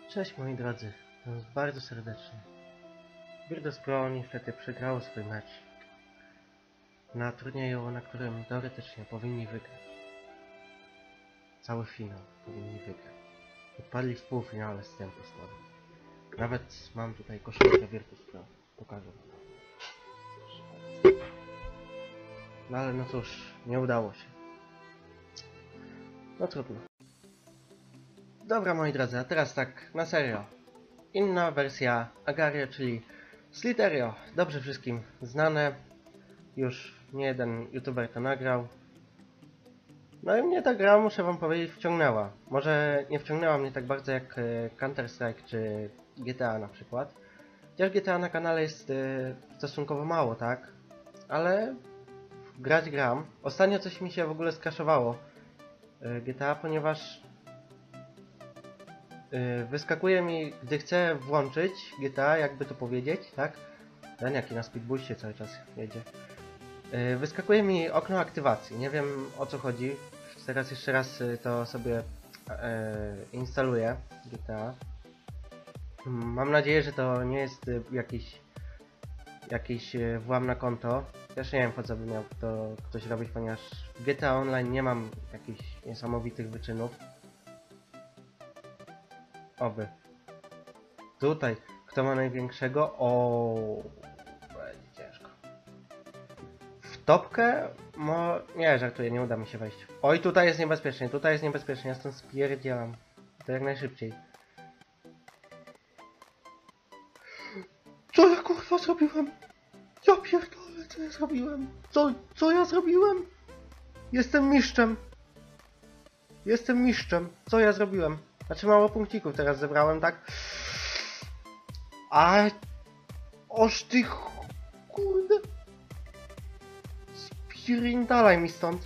Cześć moi drodzy, bardzo serdecznie. Virtus Pro niestety przegrało swój mecz na turnieju, na którym teoretycznie powinni wygrać. Cały finał powinni wygrać. Odpadli w półfinale z Tempestowym. Nawet mam tutaj koszulkę Virtus Pro. Pokażę wam. No ale no cóż, nie udało się. No trudno. Dobra moi drodzy, a teraz tak na serio. Inna wersja Agario, czyli Slither.io. Dobrze wszystkim znane. Już nie jeden youtuber to nagrał. No i mnie ta gra, muszę wam powiedzieć, wciągnęła. Może nie wciągnęła mnie tak bardzo jak Counter-Strike czy GTA na przykład. Chociaż GTA na kanale jest stosunkowo mało, tak? Ale grać gram. Ostatnio coś mi się w ogóle skraszowało GTA, ponieważ wyskakuje mi, gdy chcę włączyć GTA, jakby to powiedzieć, tak? Ten jaki na speedboostie cały czas jedzie. Wyskakuje mi okno aktywacji. Nie wiem o co chodzi. Teraz jeszcze raz to sobie instaluję GTA. Mam nadzieję, że to nie jest jakiś włam na konto. Też nie wiem po co by miał to ktoś robić, ponieważ w GTA Online nie mam jakichś niesamowitych wyczynów. Oby. Tutaj. Kto ma największego? O, będzie ciężko. W topkę? Nie, żartuję, nie uda mi się wejść. Oj, tutaj jest niebezpiecznie, ja stąd spierdzielam. To jak najszybciej. Co ja kurwa zrobiłem? Ja pierdolę, co ja zrobiłem? Co ja zrobiłem? Jestem mistrzem. Co ja zrobiłem? Znaczy mało punkcików teraz zebrałem, tak? A... Oż ty... Kurde... Spirindalaj mi stąd.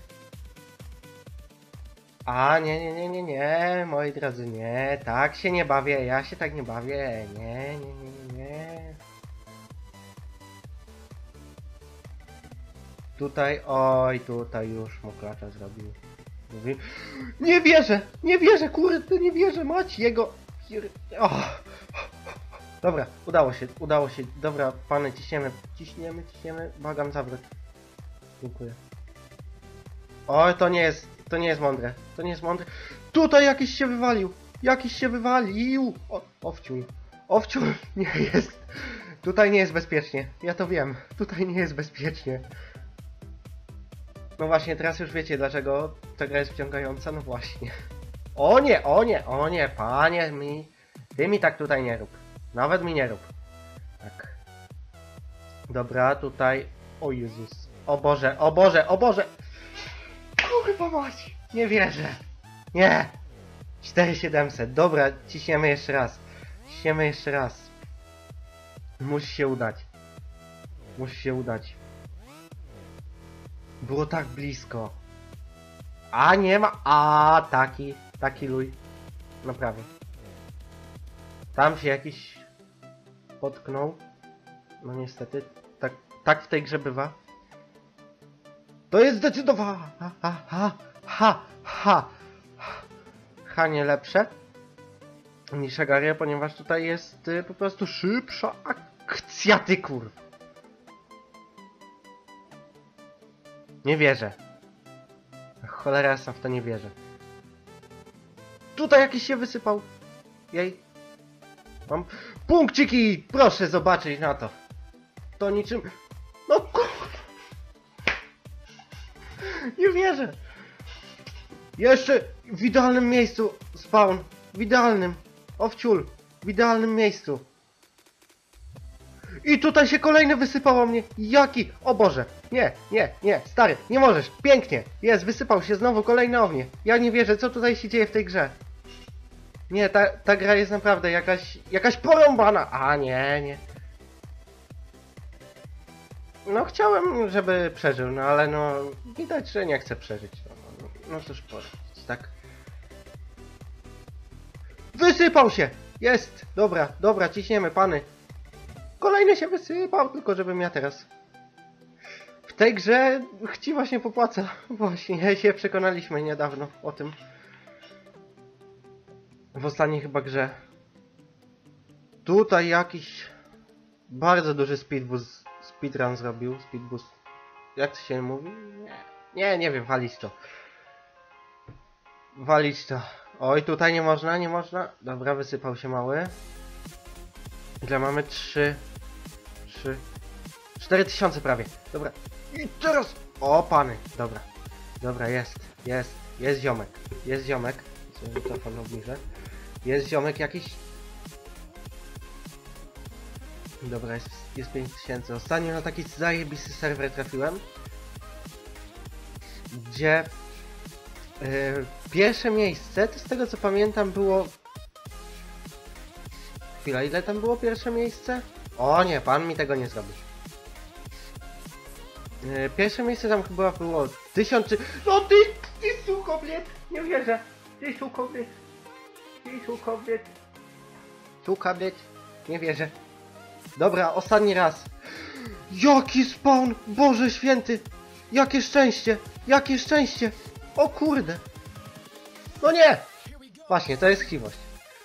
A, nie, moi drodzy, nie. Tak się nie bawię, ja się tak nie bawię. Nie. Tutaj, oj, tutaj już mu klacza zrobił. Nie wierzę, kurde, nie wierzę, mać jego... Oh. Dobra, udało się. Dobra, pany, ciśniemy, błagam, zawrót. Dziękuję. Oj, to nie jest mądre, Tutaj jakiś się wywalił, Owciul, nie jest. Tutaj nie jest bezpiecznie, ja to wiem, tutaj nie jest bezpiecznie. No właśnie, teraz już wiecie dlaczego ta gra jest wciągająca, no właśnie. O nie, panie ty mi tak tutaj nie rób. Nawet mi nie rób. Tak. Dobra, tutaj... O Jezus. O Boże! Kurwa mać! Nie wierzę! Nie! 4700. Dobra, ciśniemy jeszcze raz. Musi się udać. Było tak blisko. A nie ma... A taki luj. Naprawdę. Tam się jakiś potknął. No niestety. Tak w tej grze bywa. To jest zdecydowanie... Ha nie lepsze niż Agario, ponieważ tutaj jest po prostu szybsza akcja, ty kurw. Nie wierzę. Cholera jasna, w to nie wierzę. Tutaj jakiś się wysypał. Jej. Mam punkciki! Proszę zobaczyć na to. To niczym... No kurwa. Nie wierzę. Jeszcze w idealnym miejscu spawn. W idealnym. Owciul. W idealnym miejscu. I tutaj się kolejny wysypał o mnie. Jaki? O Boże. Nie. Stary, nie możesz. Pięknie. Jest, wysypał się znowu kolejny o mnie. Ja nie wierzę, co tutaj się dzieje w tej grze. Nie, ta gra jest naprawdę jakaś porąbana. A nie. No chciałem, żeby przeżył, no ale no widać, że nie chce przeżyć. No cóż poradzić, tak? Wysypał się! Jest! Dobra, ciśniemy, pany. Kolejny się wysypał, tylko żebym ja teraz... W tej grze chciwa się popłaca. Właśnie, się przekonaliśmy niedawno o tym. W ostatniej chyba grze. Tutaj jakiś bardzo duży speedrun zrobił. Speedboost. Jak to się mówi? Nie wiem, walić to. Walić to. Oj, tutaj nie można, nie można. Dobra, wysypał się mały. Ile mamy? 4000 prawie. Dobra. I teraz! O, pany. Dobra. Dobra, jest ziomek. Jest ziomek. Sobie mikrofon obniżę. Jest ziomek jakiś. Dobra, jest 5000. Ostatnio na taki zajebisty serwer trafiłem, gdzie pierwsze miejsce, to z tego co pamiętam było... Chwila, ile tam było pierwsze miejsce? O nie, pan mi tego nie zrobi. Pierwsze miejsce tam chyba było 1000... No ty suko, kobiet! Nie wierzę! Ty suko, kobiet! Ty suko, kobiet! Suka, kobiet! Nie wierzę. Dobra, ostatni raz. Jaki spawn! Boże święty! Jakie szczęście! Jakie szczęście! O kurde! No nie! Właśnie, to jest chciwość.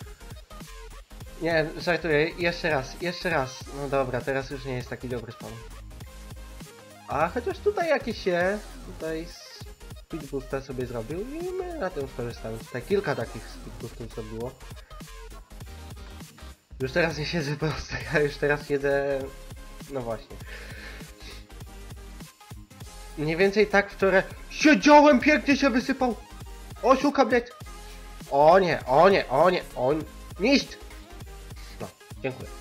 Nie, żartuję. Jeszcze raz. No dobra, teraz już nie jest taki dobry spawn. A chociaż tutaj jakiś się... Tutaj speedboosta sobie zrobił i my na tym skorzystamy. Tutaj kilka takich speedboostów zrobiło. Już teraz nie siedzę prosto, ja już teraz siedzę... No właśnie. Mniej więcej tak wczoraj... Siedziałem, pięknie się wysypał! O, siuka, bleć! O nie, o nie, o nie, o nie... Niść! No, dziękuję.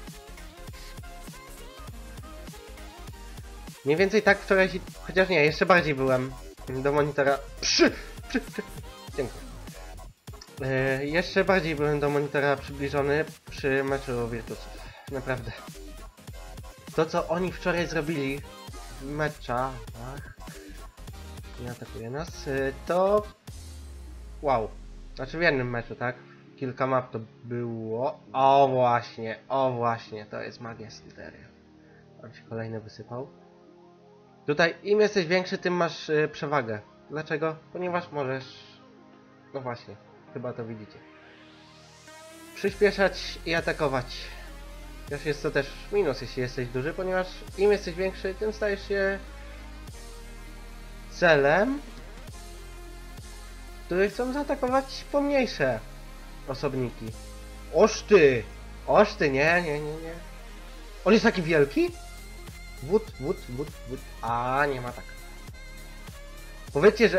Mniej więcej tak wczoraj się... Chociaż nie, jeszcze bardziej byłem do monitora... Dziękuję. Jeszcze bardziej byłem do monitora przybliżony przy meczu Virtusów. Naprawdę. To co oni wczoraj zrobili w meczach, nie atakuje nas, to... Wow. Znaczy w jednym meczu, tak? Kilka map to było. O właśnie, to jest magia Slideria. On się kolejny wysypał. Tutaj im jesteś większy, tym masz przewagę. Dlaczego? Ponieważ możesz... No właśnie, chyba to widzicie. Przyspieszać i atakować. Też jest to też minus, jeśli jesteś duży, ponieważ im jesteś większy, tym stajesz się celem, który chcą zaatakować pomniejsze osobniki. Oż ty, nie. On jest taki wielki? Wód. A, nie ma tak. Powiedzcie, że...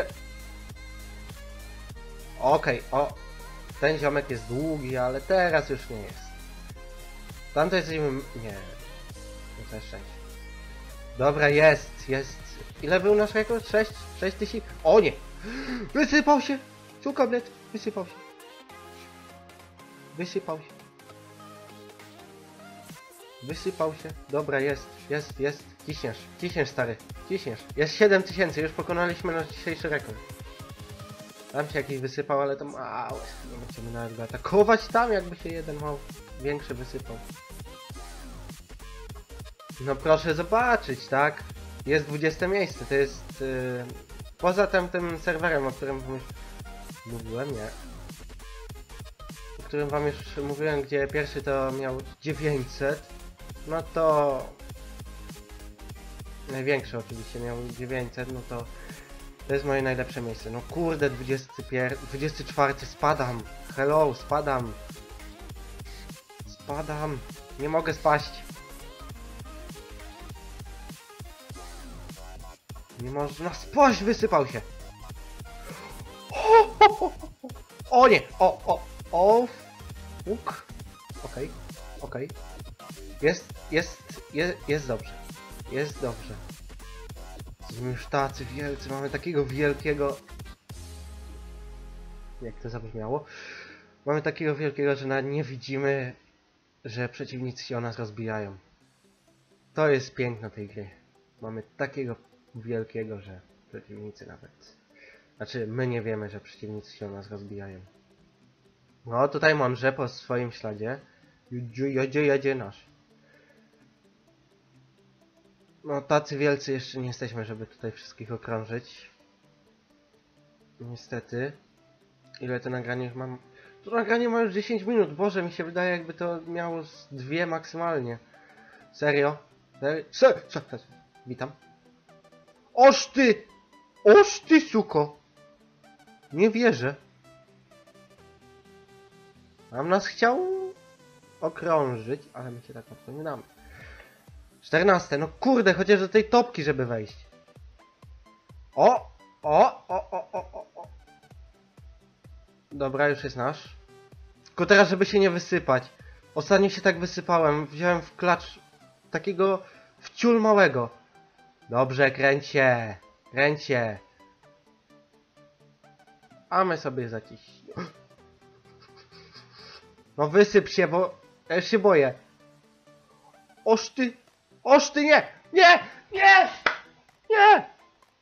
Okej, o. Ten ziomek jest długi, ale teraz już nie jest. Tamto jesteśmy... Nie. To jest szczęście. Dobra, jest. Ile był nasz rekord? 6000? O nie! Wysypał się! Czuka, bled! Wysypał się. Dobra, jest. Ciśniesz, stary. Ciśniesz. Jest 7000, już pokonaliśmy nasz dzisiejszy rekord. Tam się jakiś wysypał, ale to małe. Nie będziemy nawet go atakować tam, jakby się jeden większy wysypał. No proszę zobaczyć, tak? Jest 20 miejsce, to jest... Poza tym serwerem, o którym wam już mówiłem, nie? O którym wam już mówiłem, gdzie pierwszy to miał 900. No to... Największy oczywiście miał 900, no to jest moje najlepsze miejsce. No kurde, 24 spadam. Hello, spadam. Nie mogę spaść. Nie można spaść, wysypał się. O nie, Łuk. Okej. Jest dobrze. Jesteśmy już tacy wielcy, mamy takiego wielkiego... Jak to zabrzmiało? Mamy takiego wielkiego, że nawet nie widzimy, że przeciwnicy się o nas rozbijają. To jest piękno tej gry. Mamy takiego wielkiego, że przeciwnicy nawet... Znaczy, my nie wiemy, że przeciwnicy się o nas rozbijają. No, tutaj mądrze po swoim śladzie. Jedzie nasz. No, tacy wielcy jeszcze nie jesteśmy, żeby tutaj wszystkich okrążyć. Niestety. Ile to nagranie już mam? To nagranie ma już 10 minut. Boże, mi się wydaje, jakby to miało z 2 maksymalnie. Serio? Witam. Oż ty! Oż ty, suko! Nie wierzę. Nam nas chciał okrążyć, ale my się tak łatwo nie damy. 14. No kurde, chociaż do tej topki, żeby wejść. O! O! Dobra, już jest nasz. Tylko teraz, żeby się nie wysypać. Ostatnio się tak wysypałem. Wziąłem w klacz takiego wciul małego. Dobrze, kręcie. Kręcie. A my sobie zaciśnij. No wysyp się, bo ja już się boję. Oż ty! Oż ty, nie! Nie! Nie! Nie!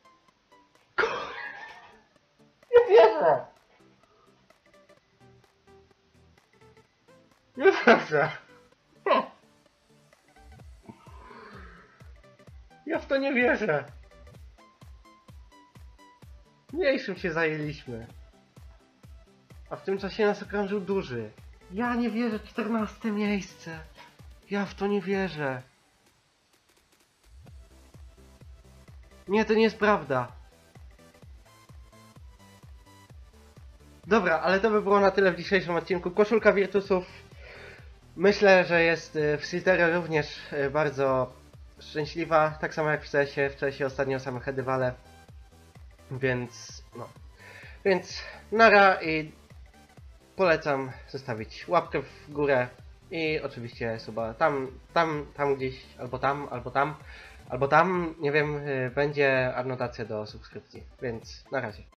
Nie wierzę! Nie wierzę! Ja w to nie wierzę! Mniejszym się zajęliśmy. A w tym czasie nas okrążył duży. Ja nie wierzę, 14 miejsce. Ja w to nie wierzę. Nie, to nie jest prawda. Dobra, ale to by było na tyle w dzisiejszym odcinku. Koszulka Virtusów myślę, że jest w Sliterie również bardzo szczęśliwa. Tak samo jak w CS-ie. W CS-ie ostatnio same heady wale. Więc no. Więc nara i polecam zostawić łapkę w górę i oczywiście suba tam gdzieś, albo tam, nie wiem, będzie anotacja do subskrypcji, więc na razie.